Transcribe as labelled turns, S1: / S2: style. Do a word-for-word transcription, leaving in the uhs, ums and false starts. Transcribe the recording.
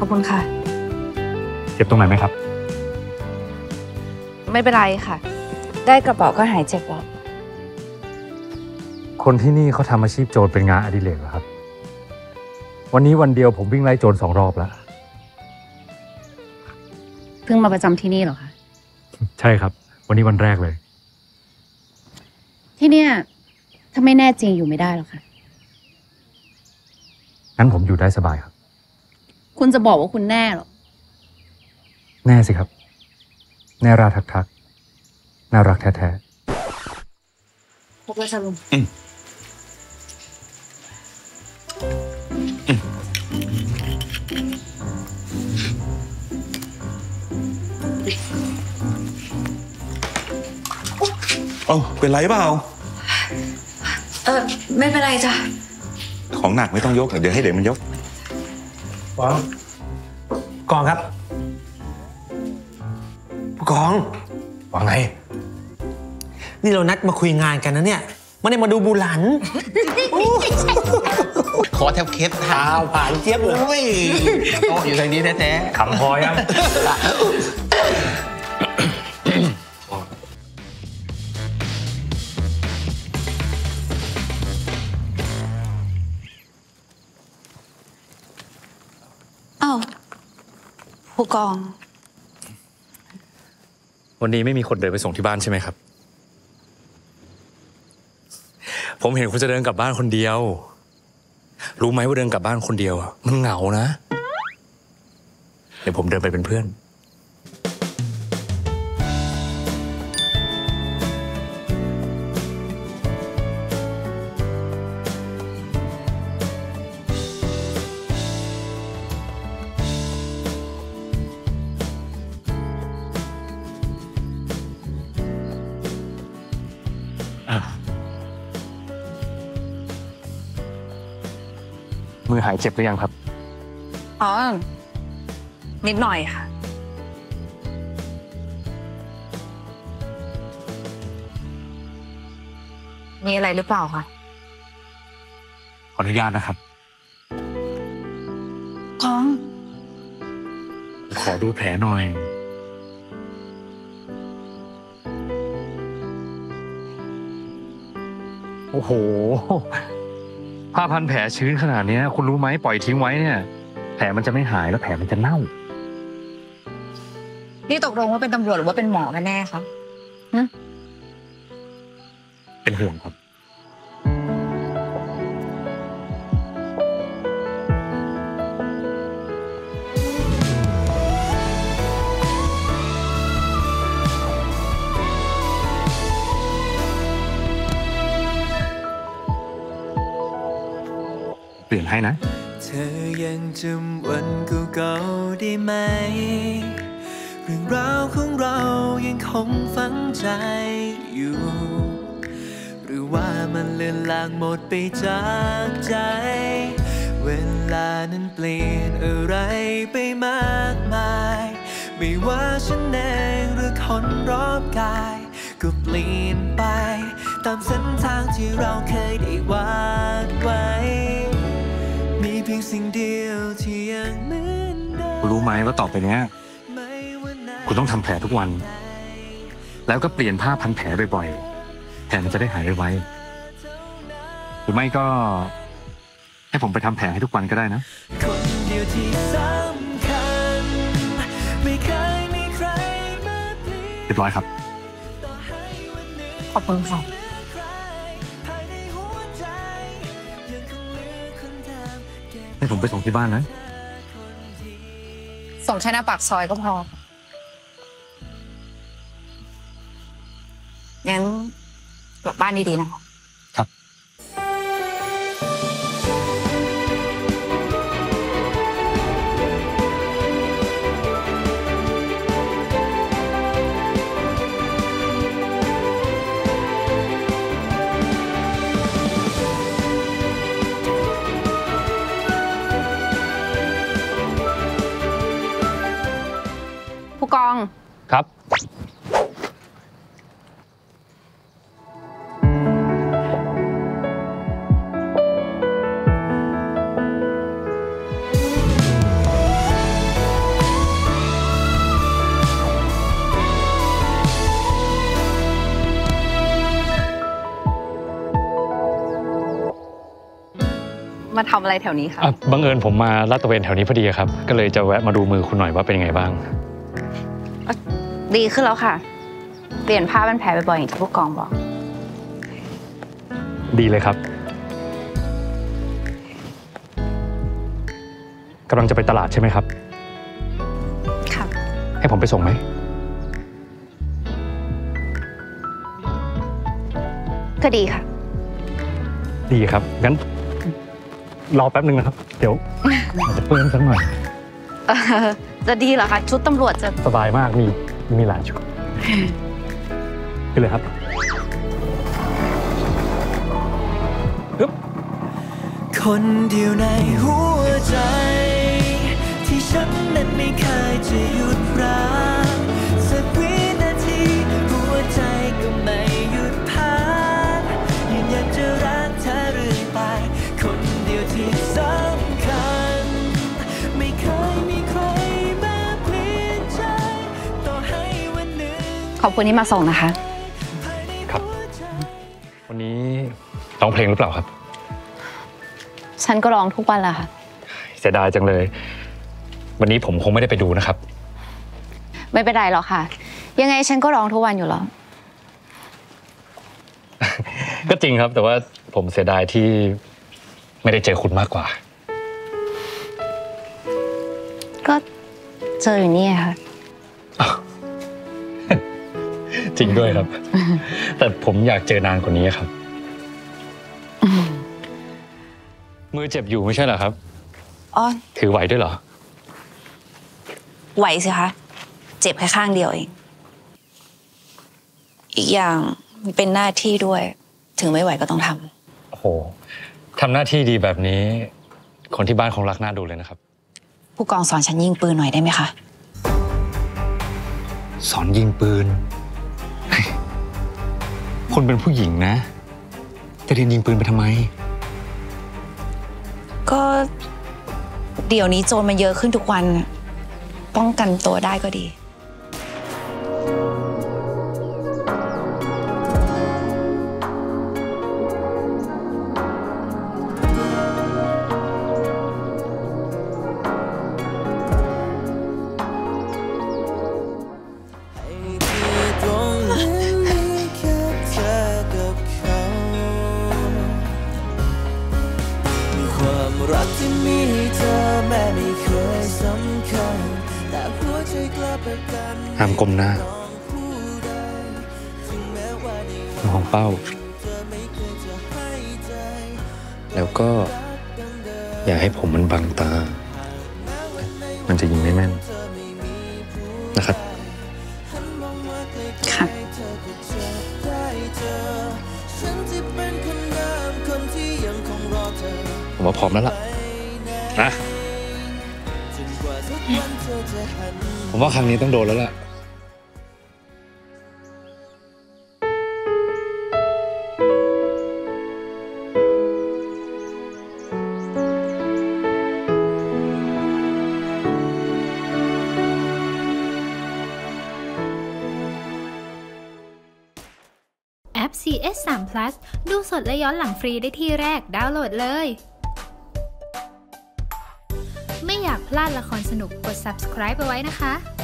S1: อบคุณค่ะ
S2: เจ็บตรงไหนไหมครับ
S1: ไม่เป็นไรค่ะได้กระเป๋าก็หายเจ็บแล้ว
S2: คนที่นี่เขาทำอาชีพโจรเป็นงานอดิเรกเหรอครับวันนี้วันเดียวผมวิ่งไล่โจรสองรอบแล้ว
S1: เพิ่งมาประจำที่นี่เหรอคะ
S2: ใช่ครับวันนี้วันแรกเลย
S1: ที่เนี่ยถ้าไม่แน่จริงอยู่ไม่ได้หรอกค่ะ
S2: งั้นผมอยู่ได้สบายครับ
S1: คุณจะบอกว่าคุณแน่หรอ
S2: แน่สิครับแน่ราทักทักน่ารักแท้
S1: ๆพบกันสรุป
S3: โอ้เป็นไรเปล่า
S1: เออไม่เป็นไรจ้ะ
S3: ของหนักไม่ต้องยกเดี๋ยวให้เด็กมันยก
S4: กองกองครับผู้กองว่าไงนี่เรานัดมาคุยงานกันนะเนี่ยไม่ได้มาดูบุหลัน
S5: ขอแทบเคส
S4: ท้าผ่านเจี๊ยบเลย
S5: โตอยู่ทางนี้แท้
S2: ๆขำพอยัง
S1: อ้าวผู้กอง
S2: วันนี้ไม่มีคนเดินไปส่งที่บ้านใช่ไหมครับผมเห็นคุณจะเดินกลับบ้านคนเดียวรู้ไหมว่าเดินกลับบ้านคนเดียวมันเหงานะเดี๋ยวผมเดินไปเป็นเพื่อนมือหายเจ็บหรือยังครับ
S1: อ๋อนิดหน่อยค่ะมีอะไรหรือเปล่าคะ
S2: ขออนุญาตนะครับ
S1: กอง
S2: ขอดูแผลหน่อยโอ้โหผ้าพันแผลชื้นขนาดนี้คุณรู้ไหมปล่อยทิ้งไว้เนี่ยแผลมันจะไม่หายแล้วแผลมันจะเน่า
S1: นี่ตกลงว่าเป็นตำรวจหรือว่าเป็นหมอกันแน่คะ
S2: เป็นห่วงครับเปลี่ยนให้นะ
S6: เธอยังจำวันเก่าๆได้ไหมเรื่องราวของเรายังคงฝังใจอยู่หรือว่ามันเลือนลางหมดไปจากใจเวลานั้นเปลี่ยนอะไรไปมากมายไม่ว่าฉันเองหรือคนรอบกายก็เปลี่ยนไปตามเส้นทางที่เราเคยได้วาดไว้มีเพียงสิ่งเดียวที่ยังเหมือนเดิม
S2: รู้ไหมว่าต่อไปเนี้ยคุณต้องทำแผลทุกวันแล้วก็เปลี่ยนผ้าพันแผลบ่อยๆแผลมันจะได้หายไวหรือไม่ก็ให้ผมไปทำแผลให้ทุกวันก็ได้นะ
S6: คนเดียวที่สำคัญไม่เคยมีใครมาเปลี่ยน
S2: เรียบร้อยครับ
S1: ขอบคุณค่ะ
S2: ให้ผมไปส่งที่บ้านนะ
S1: ส่งแค่หน้าปากซอยก็พองั้นกลับบ้านดีๆนะคะ
S2: ครับ
S1: ผู้กอง
S2: ครับ
S1: มาทำอะไรแถวนี้คะ
S2: บังเอิญผมมาลาดตระเวนแถวนี้พอดีครับก็เลยจะแวะมาดูมือคุณหน่อยว่าเป็นยังไงบ้าง
S1: ดีขึ้นแล้วค่ะเปลี่ยนผ้าพันแผลบ่อยๆอย่างที่ผู้กองบอก
S2: ดีเลยครับกำลังจะไปตลาดใช่ไหมครับ
S1: ค่ะ
S2: ให้ผมไปส่งไหม
S1: ก็ดีค่ะ
S2: ดีครับงั้นรอแป๊บนึงนะครับเดี๋ยวอาจจะเพิ่มสักหน่อย
S1: จะดีเหรอคะชุดตำรวจจะ
S2: สบายมากมีมีหลายชุดไปเลยครับ
S6: คนเดียวในหัวใจที่ฉันนั้นไม่เคยจะหยุดรักสักวินาทีหัวใจก็ไม่หยุดพักยืนยันจะรักเธอเรื่อยไปคนเดียวที่สำคัญไม่เคยมีใครมาเปลี่ยนใจต่อให้วันหนึ่ง
S1: ขอบคุณที่มาส่งนะคะ
S2: ครับวันนี้ร้องเพลงหรือเปล่าครับ
S1: ฉันก็ร้องทุกวันแหละค่ะ
S2: เสียดายจังเลยวันนี้ผมคงไม่ได้ไปดูนะครับ
S1: ไม่เป็นไรหรอกค่ะยังไงฉันก็ร้องทุกวันอยู่แล้ว
S2: ก็จริงครับแต่ว่าผมเสียดายที่ไม่ได้เจอคุณมากกว่า
S1: ก็เจออยู่นี่ค่ะ
S2: จริงด้วยครับแต่ผมอยากเจอนานกว่านี้ครับมือเจ็บอยู่ไม่ใช่เหรอครับ
S1: อ๋อ
S2: ถือไหวด้วยเหรอ
S1: ไหวสิคะเจ็บแค่ข้างเดียวเองอีกอย่างเป็นหน้าที่ด้วยถึงไม่ไหวก็ต้องท
S2: ำโอ้โหทำหน้าที่ดีแบบนี้คนที่บ้านคงรักน่าดูเลยนะครับ
S1: ผู้กองสอนฉันยิงปืนหน่อยได้ไหมคะ
S2: สอนยิงปืนคุณเป็นผู้หญิงนะจะเรียนยิงปืนไปทำไม
S1: ก็เดี๋ยวนี้โจรมันเยอะขึ้นทุกวันป้องกันตัวได้ก็ดี
S6: รักที่มีเธอแม้ไม่เคยสำคัญแต่หัวใจกลับเป็นกัน
S2: ห้ามก้มหน้าน้องเป้าแล้วก็อย่าให้ผมมันบังตามันจะยิงไม่แม่นนะครับ
S1: ค่ะ
S2: ผมว่าพร้อมแล้วล่ะนะผมว่าครั้งนี้ต้องโดนแล้วล่ะ
S7: แอป ซี เอส สาม พลัส ดูสดและย้อนหลังฟรีได้ที่แรกดาวน์โหลดเลยไม่อยากพลาดละครสนุกกด ซับสไครบ์ เอาไว้นะคะ